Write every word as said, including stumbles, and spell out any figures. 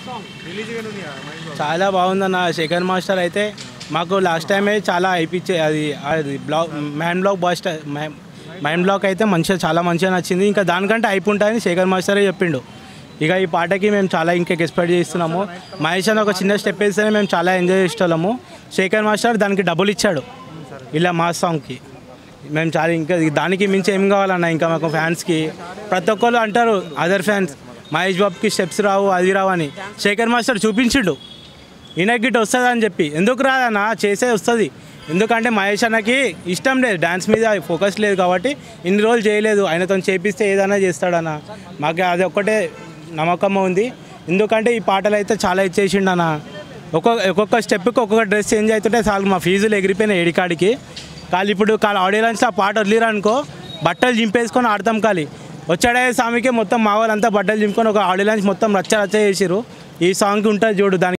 చాలా బాగుందన్న. శేఖర్ మాస్టర్ అయితే మాకు లాస్ట్ టైమే చాలా అయిపించే అది అది black man blockbuster mind block అయితే మంచిగా చాలా మంచిగా నచ్చింది. ఇంకా దానికంటే అయిపోతుంటాయని శేఖర్ మాస్టరే చెప్పిండు. ఇక ఈ పాటకి మేము చాలా ఇంకా ఎక్స్పెక్ట్ చేస్తున్నాము. మహేష్ అని ఒక చిన్న స్టెప్ వేస్తేనే మేము చాలా ఎంజాయ్ చేసేవాళ్ళము. శేఖర్ మాస్టర్ దానికి డబుల్ ఇచ్చాడు ఇలా మా సాంగ్కి. మేము చాలా ఇంకా దానికి మించి ఏం కావాలన్నా ఇంకా మాకు ఫ్యాన్స్కి ప్రతి ఒక్కరు అంటారు అదర్ ఫ్యాన్స్ మహేష్ బాబుకి స్టెప్స్ రావు అది రావు అని. శేఖర్ మాస్టర్ చూపించిండు ఈయనకి గిట్ వస్తుంది అని చెప్పి. ఎందుకు రాదన్న చేసే వస్తుంది. ఎందుకంటే మహేష్ అన్నకి ఇష్టం లేదు, డ్యాన్స్ మీద ఫోకస్ లేదు కాబట్టి ఇన్ని రోజులు చేయలేదు. ఆయనతో చేపిస్తే ఏదైనా చేస్తాడన్న మాకు అది ఒక్కటే నమ్మకం ఉంది. ఎందుకంటే ఈ పాటలు అయితే చాలా ఇచ్చేసిండు అన్న. ఒక్కొక్క ఒక్కొక్క స్టెప్కి ఒక్కొక్క డ్రెస్ చేంజ్ అవుతుంటే చాలు మా ఫీజులు ఎగిరిపోయినాయి ఏడికాడికి. కాలి ఇప్పుడు కాలి ఆడియో లాంచ్లో ఆ పాట వదిలిరా అనుకో బట్టలు చింపేసుకొని ఆడతాం. కాలి వచ్చాడే స్వామికి మొత్తం మా వాళ్ళంతా బట్టలు చింపుకొని ఒక ఆడియో లాంచ్ మొత్తం రచ్చ రచ్చ చేసిరు. ఈ సాంగ్కి ఉంటుంది చూడు దానికి